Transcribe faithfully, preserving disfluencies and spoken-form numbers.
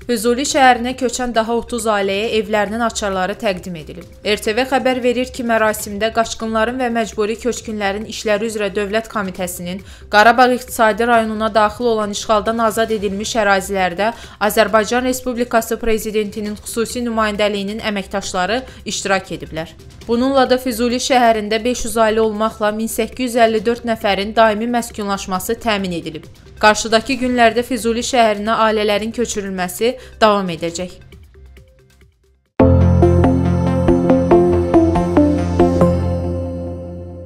Füzuli şəhərinə köçən daha otuz ailəyə evlərinin açarları təqdim edilib. R T V xəbər verir ki, mərasimdə qaçqınların və məcburi köçkünlərin işləri üzrə Dövlət Komitəsinin Qarabağ İqtisadi rayonuna daxil olan işğaldan azad edilmiş ərazilərdə Azərbaycan Respublikası Prezidentinin xüsusi nümayəndəliyinin əməkdaşları iştirak ediblər. Bununla da Füzuli şəhərində beş yüz ailə olmaqla min səkkiz yüz əlli dörd nəfərin daimi məskunlaşması təmin edilib. Qarşıdakı günlərdə Füzuli şəhərinə ailələrin köçürülməsi davam edəcək.